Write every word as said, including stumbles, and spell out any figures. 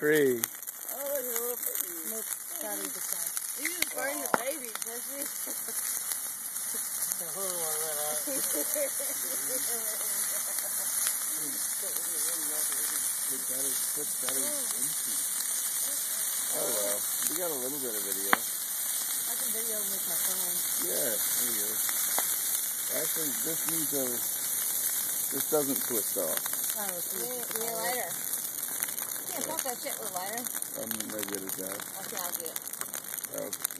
tree. Oh, look at a little baby. Nope, gotta eat the side. You just burn your baby, does she? Oh well, we got a little bit of video. I can video with my phone. Yeah, there you go. Actually, this needs a, this doesn't twist off. Oh, it's You easy. need a lighter. You can't pump that shit with a lighter. I'm no good at that. Okay, I'll get it. Oh.